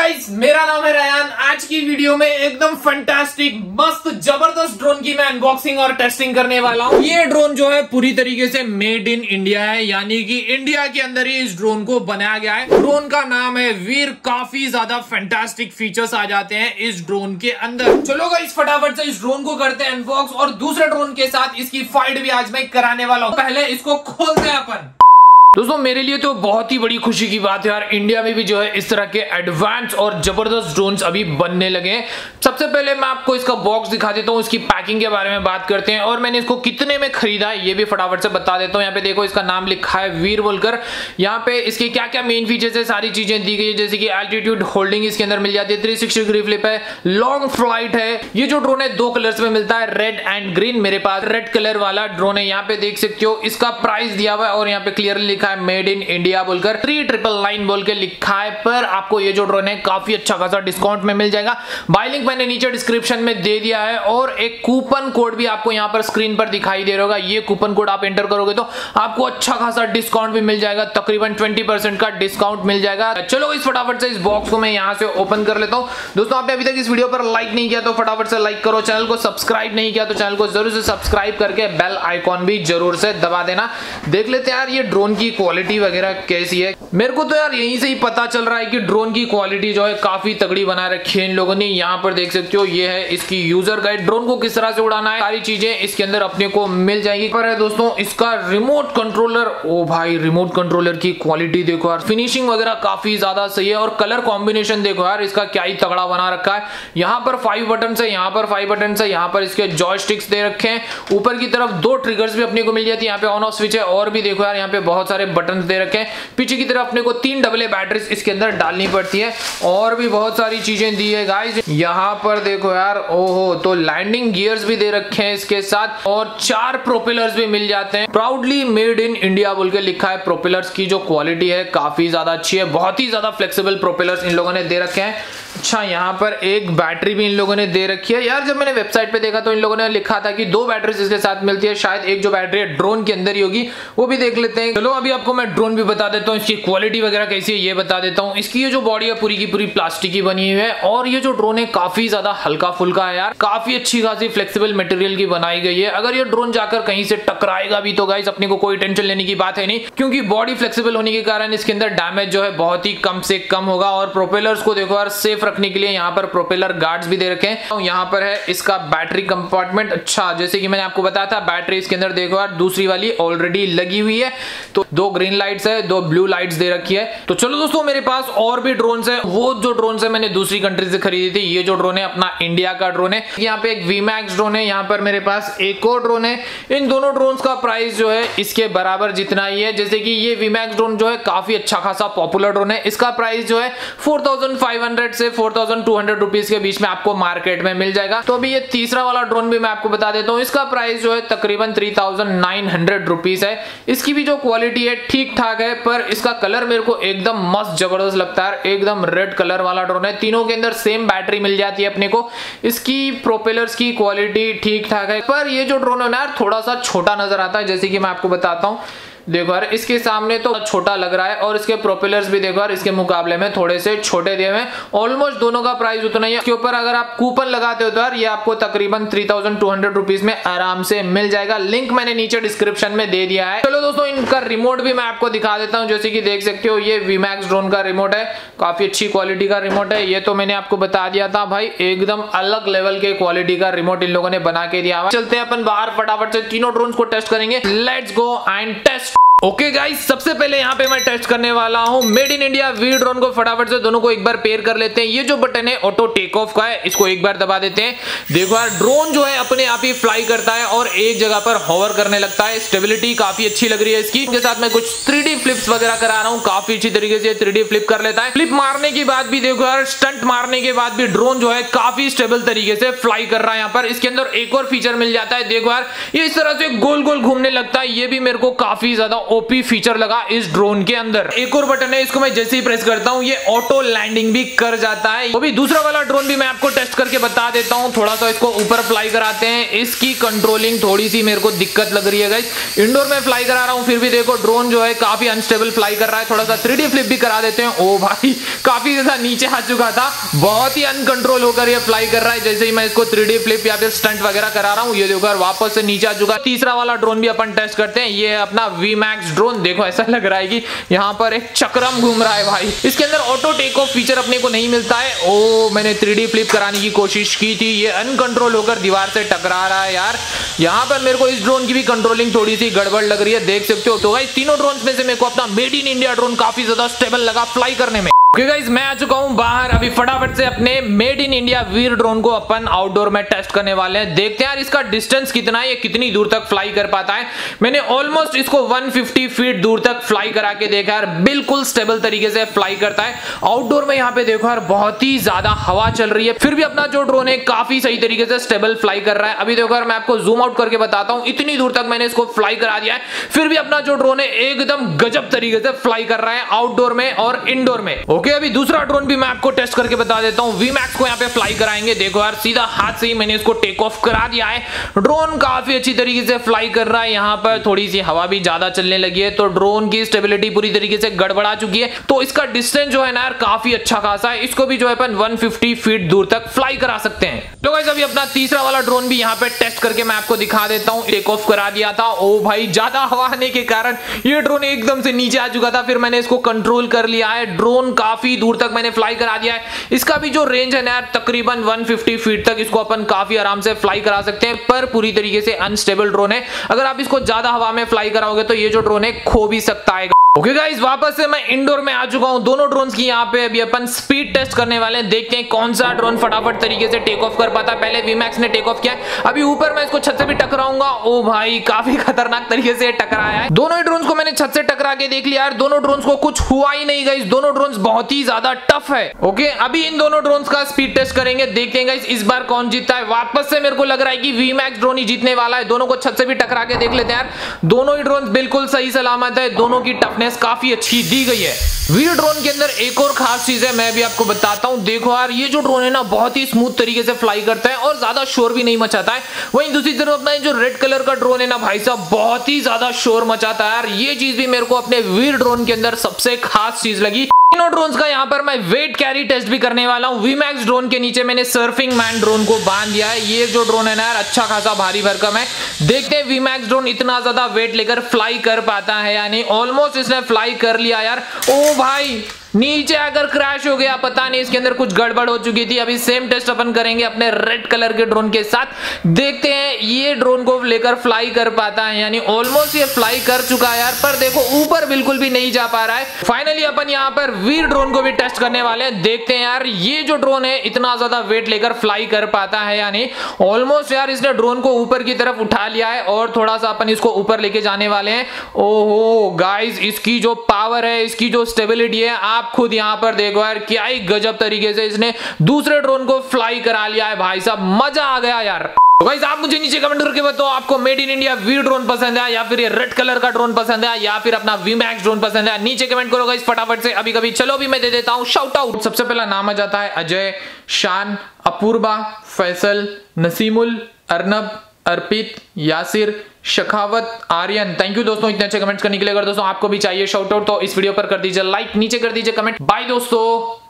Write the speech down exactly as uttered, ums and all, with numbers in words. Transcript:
Guys, मेरा नाम है रयान। आज की वीडियो में एकदम फैंटास्टिक मस्त जबरदस्त ड्रोन की मैं अनबॉक्सिंग और टेस्टिंग करने वाला हूँ। ये ड्रोन जो है पूरी तरीके से मेड इन इंडिया है, यानी कि इंडिया के अंदर ही इस ड्रोन को बनाया गया है। ड्रोन का नाम है वीर। काफी ज्यादा फैंटास्टिक फीचर्स आ जाते हैं इस ड्रोन के अंदर। चलो गाइस, फटाफट से इस ड्रोन को करते हैं अनबॉक्स और दूसरे ड्रोन के साथ इसकी फाइट भी आज मैं कराने वाला हूँ। पहले इसको खोलते हैं अपन। दोस्तों, मेरे लिए तो बहुत ही बड़ी खुशी की बात है यार, इंडिया में भी जो है इस तरह के एडवांस और जबरदस्त ड्रोन्स अभी बनने लगे हैं। सबसे पहले मैं आपको इसका बॉक्स दिखा देता हूँ, इसकी पैकिंग के बारे में बात करते हैं और मैंने इसको कितने में खरीदा है ये भी फटाफट से बता देता हूँ। यहाँ पे देखो, इसका नाम लिखा है वीर बोलकर। यहाँ पे इसके क्या क्या मेन फीचर्स है सारी चीजें दी गई है, जैसे कि एल्टीट्यूड होल्डिंग इसके अंदर मिल जाती है, थ्री सिक्सटी डिग्री फ्लिप है, लॉन्ग फ्लाइट है। ये जो ड्रोन है दो कलर्स में मिलता है, रेड एंड ग्रीन। मेरे पास रेड कलर वाला ड्रोन है, यहाँ पे देख सकते हो। इसका प्राइस दिया हुआ है और यहाँ पे क्लियरली लिखा है मेड इन इंडिया बोलकर, थ्री ट्रिपल नाइन बोल के लिखा है। पर आपको ये जो ड्रोन है काफी अच्छा खासा डिस्काउंट में मिल जाएगा। बाय लिंक मैंने नीचे डिस्क्रिप्शन में दे दिया है और एक कूपन कोड भी आपको यहाँ पर स्क्रीन पर दिखाई दे रहा होगा। ये कूपन कोड आप एंटर करोगे तो आपको अच्छा खासा डिस्काउंट भी मिल जाएगा, तकरीबन ट्वेंटी परसेंट का डिस्काउंट मिल जाएगा। चलो इस फटाफट से इस बॉक्स को मैं यहाँ से ओपन कर लेता हूँ। दोस्तों, आपने अभी तक इस वीडियो पर लाइक नहीं किया तो फटाफट से लाइक करो। चैनल को सब्सक्राइब नहीं किया तो चैनल को जरूर से सब्सक्राइब करके बेल आइकॉन भी जरूर से दबा देना। देख लेते हैं यार ये ड्रोन की क्वालिटी वगैरह कैसी है। मेरे को तो यार यहीं से ही पता चल रहा है कि ड्रोन की क्वालिटी जो है काफी तगड़ी बना रखी है इन लोगों ने। यहाँ पर देख सकते हो, ये है इसकी यूजर गाइड। ड्रोन को किस तरह से उड़ाना है सारी चीजें इसके अंदर अपने को मिल जाएगी। पर है दोस्तों इसका रिमोट कंट्रोलर, ओ भाई रिमोट कंट्रोलर की क्वालिटी देखो यार, फिनिशिंग वगैरह काफी ज्यादा सही है और कलर कॉम्बिनेशन देखो यार इसका क्या ही तगड़ा बना रखा है। यहाँ पर फाइव बटन है, यहाँ पर फाइव बटन है, यहाँ पर इसके जॉयस्टिक्स दे रखे हैं। ऊपर की तरफ दो ट्रिगर्स भी अपने को मिल जाती है, यहाँ पे ऑन ऑफ स्विच है और भी देखो यार यहाँ पे बहुत सारे बटन दे रखे हैं। पीछे की तरफ अपने को तीन डबल ए बैटरीज इसके अंदर डालनी पड़ती है और भी बहुत सारी चीजें दी है गाइस। यहाँ पर देखो यार, ओहो, तो लैंडिंग गियर्स भी दे रखे हैं इसके साथ और चार प्रोपेलर्स भी मिल जाते हैं। प्राउडली मेड इन इंडिया बोल के लिखा है। प्रोपेलर्स की जो क्वालिटी है काफी ज्यादा अच्छी है, बहुत ही ज्यादा फ्लेक्सिबल प्रोपेलर्स इन लोगों ने दे रखे हैं। अच्छा, यहाँ पर एक बैटरी भी इन लोगों ने दे रखी है। यार जब मैंने वेबसाइट पे देखा तो इन लोगों ने लिखा था कि दो बैटरीज इसके साथ मिलती है, शायद एक जो बैटरी है ड्रोन के अंदर ही होगी, वो भी देख लेते हैं। चलो अभी आपको मैं ड्रोन भी बता देता हूँ, इसकी क्वालिटी वगैरह कैसी है ये बता देता हूँ। इसकी ये जो बॉडी है पूरी की पूरी प्लास्टिक की बनी हुई है और ये जो ड्रोन है काफी ज्यादा हल्का फुल्का है यार, काफी अच्छी खासी फ्लेक्सिबल मटेरियल की बनाई गई है। अगर ये ड्रोन जाकर कहीं से टकराएगा भी तो गाइस अपने को कोई टेंशन लेने की बात है नहीं, क्योंकि बॉडी फ्लेक्सिबल होने के कारण इसके अंदर डैमेज जो है बहुत ही कम से कम होगा। और प्रोपेलर्स को देखो यार, सेफ रखने के लिए यहाँ पर प्रोपेलर गार्ड्स भी दे रखे हैं। यहाँ पर है इसका बैटरी कंपार्टमेंट। अच्छा, जैसे कि मैंने आपको बताया था बैटरी इसके अंदर देखो यार दूसरी वाली ऑलरेडी लगी हुई है, तो दो ग्रीन लाइट्स है, दो ब्लू लाइट्स दे रखी है। तो चलो दोस्तों, मेरे पास और भी ड्रोन्स है। वो जो ड्रोन्स है मैंने दूसरी कंट्री से खरीदी थी, ये जो ड्रोन है अपना इंडिया का ड्रोन है। यहाँ पे एक वीमैक्स ड्रोन है, यहाँ पर मेरे पास एक और ड्रोन है। इन दोनों ड्रोन्स का प्राइस जो है इसके बराबर जितना ही है। जैसे कि ये वीमैक्स ड्रोन जो है काफी अच्छा खासा पॉपुलर ड्रोन है, इसका प्राइस जो है फोर थाउजेंड फाइव हंड्रेड से four thousand two hundred rupees के बीच में आपको मार्केट में मिल जाएगा। तो अभी ये तीसरा वाला ड्रोन भी मैं आपको बता देता हूँ, इसका प्राइस जो है तकरीबन three thousand nine hundred rupees है। इसकी भी जो क्वालिटी है ठीक ठाक है, पर इसका कलर मेरे को एकदम मस्त जबरदस्त लगता है, एकदम रेड कलर वाला ड्रोन है। तीनों के अंदर सेम बैटरी मिल जाती है अपने को। इसकी प्रोपेलर्स की क्वालिटी ठीक ठाक है, पर ये जो ड्रोन है ना थोड़ा सा छोटा नजर आता है। जैसे कि मैं आपको बताता हूँ, देखो यार इसके सामने तो छोटा लग रहा है और इसके प्रोपेलर्स भी देखो यार इसके मुकाबले में थोड़े से छोटे दिए हुए हैं। ऑलमोस्ट दोनों का प्राइस उतना ही है। इसके ऊपर अगर आप कूपन लगाते हो तो यार ये आपको तकरीबन three thousand two hundred rupees में आराम से मिल जाएगा। लिंक मैंने नीचे डिस्क्रिप्शन में दे दिया है। चलो दोस्तों, इनका रिमोट भी मैं आपको दिखा देता हूँ। जैसे कि देख सकते हो, ये वीमैक्स ड्रोन का रिमोट है, काफी अच्छी क्वालिटी का रिमोट है। ये तो मैंने आपको बता दिया था भाई, एकदम अलग लेवल के क्वालिटी का रिमोट इन लोगों ने बना के दिया हुआ। चलते हैं अपन बाहर, फटाफट से तीनों ड्रोन्स को टेस्ट करेंगे। Let's go and test. Okay guys, सबसे पहले यहाँ पे मैं टेस्ट करने वाला हूँ made in India Veer drone को। फटाफट से दोनों को एक बार पेयर कर लेते हैं। ये जो बटन है ऑटो टेक ऑफ का है, इसको एक बार दबा देते हैं। देखो यार ड्रोन जो है अपने आप ही फ्लाई करता है और एक जगह पर होवर करने लगता है। स्टेबिलिटी काफी अच्छी लग रही है इसकी। इनके साथ मैं कुछ थ्री डी फ्लिप्स वगैरह करा रहा हूँ, काफी अच्छी तरीके से थ्री डी फ्लिप कर लेता है। फ्लिप मारने के बाद भी देखो यार, स्टंट मारने के बाद भी ड्रोन जो है काफी स्टेबल तरीके से फ्लाई कर रहा है। यहाँ पर इसके अंदर एक और फीचर मिल जाता है, देखो यार ये इस तरह से गोल गोल घूमने लगता है। ये भी मेरे को काफी ज्यादा ओपी फीचर लगा इस ड्रोन के अंदर। एक और बटन है, इसको मैं जैसे ही प्रेस करता हूं ये ऑटो लैंडिंग भी कर जाता है। तो भी दूसरा वाला ड्रोन भी मैं आपको टेस्ट करके बता देता हूं। थोड़ा सा इसको ऊपर फ्लाई कराते हैं। इसकी कंट्रोलिंग थोड़ी सी मेरे को दिक्कत लग रही है गाइस। इंडोर में फ्लाई करा रहा हूं फिर भी देखो ड्रोन जो है काफी अनस्टेबल फ्लाई कर रहा है। थोड़ा सा थ्री डी फ्लिप भी करा देते हैं। ओ भाई काफी ज्यादा नीचे आ चुका था, बहुत ही अनकंट्रोल होकर ये फ्लाई कर रहा है। जैसे ही मैं इसको थ्री डी फ्लिप या फिर स्टंट वगैरह करा रहा हूं ये देखो वापस से नीचे आ चुका है। तीसरा वाला ड्रोन भी अपन टेस्ट करते हैं। ये अपना वी मैक्स ड्रोन। देखो ऐसा लग रहा है कि यहाँ पर एक चक्रम घूम रहा है भाई। इसके अंदर ऑटो टेक ऑफ फीचर अपने को नहीं मिलता है। ओ मैंने थ्री डी फ्लिप कराने की कोशिश की थी, ये अनकंट्रोल होकर दीवार से टकरा रहा है यार। यहाँ पर मेरे को इस ड्रोन की भी कंट्रोलिंग थोड़ी सी गड़बड़ लग रही है, देख सकते हो। तो गाइस तीनों ड्रोन में से मेरे को अपना मेड इन इंडिया ड्रोन काफी ज्यादा स्टेबल लगा फ्लाई करने में। ओके गाइस मैं आ चुका हूं बाहर। अभी फटाफट से अपने made in India Veer drone को अपन आउटडोर में टेस्ट करने वाले हैं। देखते हैं यार इसका डिस्टेंस कितना है, ये कितनी दूर तक फ्लाई कर पाता है। मैंने ऑलमोस्ट इसको एक सौ पचास फीट दूर तक फ्लाई करा के देखा यार, बिल्कुल स्टेबल तरीके से फ्लाई करता है। आउटडोर में यहाँ पे देखो यार बहुत ही ज्यादा हवा चल रही है, फिर भी अपना जो ड्रोन है काफी सही तरीके से स्टेबल फ्लाई कर रहा है। अभी देखो यार मैं आपको जूम आउट करके बताता हूँ, इतनी दूर तक मैंने इसको फ्लाई करा दिया है, फिर भी अपना जो ड्रोन है एकदम गजब तरीके से फ्लाई कर रहा है आउटडोर में और इंडोर में। ओके अभी दूसरा ड्रोन भी मैं आपको टेस्ट करके बता देता हूं। वी मैक्स को यहाँ पे फ्लाई कराएंगे। देखो यार सीधा हाथ से ही मैंने इसको टेक ऑफ करा दिया है। ड्रोन काफी अच्छी तरीके से फ्लाई कर रहा है। यहाँ पर थोड़ी सी हवा भी ज्यादा चलने लगी है तो ड्रोन की स्टेबिलिटी पूरी तरीके से गड़बड़ा चुकी है। तो इसका डिस्टेंस जो है ना यार काफी अच्छा खासा है। इसको भी जो है अपन एक सौ पचास फीट दूर तक फ्लाई करा सकते हैं। तो गाइस अभी अपना तीसरा वाला ड्रोन भी यहाँ पे टेस्ट करके मैं आपको दिखा देता हूँ। टेक ऑफ करा दिया था। ओ भाई ज्यादा हवा आने के कारण ये ड्रोन एकदम से नीचे आ चुका था, फिर मैंने इसको कंट्रोल कर लिया है। ड्रोन काफी दूर तक मैंने फ्लाई करा दिया है। इसका भी जो रेंज है ना यार तकरीबन एक सौ पचास फीट तक इसको अपन काफी आराम से फ्लाई करा सकते हैं, पर पूरी तरीके से अनस्टेबल ड्रोन है। अगर आप इसको ज्यादा हवा में फ्लाई कराओगे तो ये जो ड्रोन है खो भी सकता है। ओके गाइस वापस से मैं इंडोर में आ चुका हूं। दोनों ड्रोन्स की यहाँ पे अभी अपन स्पीड टेस्ट करने वाले हैं। देखते हैं कौन सा ड्रोन फटाफट तरीके से टेक ऑफ कर पाता है। पहले वी मैक्स ने टेक ऑफ किया, अभी ऊपर मैं इसको छत से भी टकराऊंगा। ओ भाई काफी खतरनाक तरीके से टकराया है। दोनों ही ड्रोन्स को मैंने छत से टकरा के देख लिया यार, दोनों ड्रोन्स को कुछ हुआ ही नहीं गाइस। दोनों ड्रोन्स बहुत ही ज्यादा टफ है। ओके अभी इन दोनों ड्रोन्स का स्पीड टेस्ट करेंगे, देखते हैं गाइस इस बार कौन जीतता है। वापस से मेरे को लग रहा है कि वी मैक्स ड्रोन ही जीतने वाला है। दोनों को छत से भी टकरा के देख लेते हैं यार। दोनों ही ड्रोन बिल्कुल सही सलामत है, दोनों की टफनेस काफी अच्छी दी गई है। वीर ड्रोन के अंदर एक और खास चीज है, मैं भी आपको बताता हूं। देखो यार ये जो ड्रोन है ना बहुत ही स्मूथ तरीके से फ्लाई करता है और ज्यादा शोर भी नहीं मचाता है। वहीं दूसरी तरफ अपना जो रेड कलर का ड्रोन है ना भाई साहब बहुत ही ज्यादा शोर मचाता है यार। ये चीज भी मेरे को अपने वीर ड्रोन के अंदर सबसे खास चीज लगी। तीनों ड्रोन्स का यहाँ पर मैं वेट कैरी टेस्ट भी करने वाला हूँ। वी मैक्स ड्रोन के नीचे मैंने सर्फिंग मैन ड्रोन को बांध दिया है। ये जो ड्रोन है ना यार अच्छा खासा भारी भरकम है। देखते हैं वी मैक्स ड्रोन इतना ज्यादा वेट लेकर फ्लाई कर पाता है या नहीं। ऑलमोस्ट इसने फ्लाई कर लिया यार। ओ भाई नीचे अगर क्रैश हो गया, पता नहीं इसके अंदर कुछ गड़बड़ हो चुकी थी। अभी सेम टेस्ट अपन करेंगे अपने रेड कलर के ड्रोन के साथ। देखते हैं ये ड्रोन को लेकर फ्लाई कर पाता है यानी ऑलमोस्ट ये फ्लाई कर चुका है यार, पर देखो ऊपर बिल्कुल भी नहीं जा पा रहा है। फाइनली अपन यहाँ पर वीर ड्रोन को भी टेस्ट करने वाले हैं। देखते हैं यार ये जो ड्रोन है इतना ज्यादा वेट लेकर फ्लाई कर पाता है यानी। ऑलमोस्ट यार इसने ड्रोन को ऊपर की तरफ उठा लिया है और थोड़ा सा अपन इसको ऊपर लेके जाने वाले हैं। ओहो गाइस इसकी जो पावर है, इसकी जो स्टेबिलिटी है, आप खुद यहां पर देखो यार क्या ही गजब तरीके से इसने दूसरे ड्रोन को फ्लाई करा लिया है भाई साहब। मजा आ गया यार। तो गाइस आप मुझे नीचे कमेंट करके बताओ आपको made in India V drone पसंद है या फिर ये रेड कलर का ड्रोन पसंद है या फिर अपना वी मैक्स ड्रोन पसंद है। नीचे कमेंट करो गाइस फटाफट से अभी कभी। चलो अभी मैं दे देता हूं शाउट आउट। सबसे पहला नाम आ जाता है अजय, शान, अपूर्वा, फैसल, नसीमुल, अर्नब, अर्पित, यासिर, शखावत, आर्यन। थैंक यू दोस्तों इतने अच्छे कमेंट्स करने के लिए। अगर दोस्तों आपको भी चाहिए शाउट आउट तो इस वीडियो पर कर दीजिए लाइक, नीचे कर दीजिए कमेंट। बाय दोस्तों।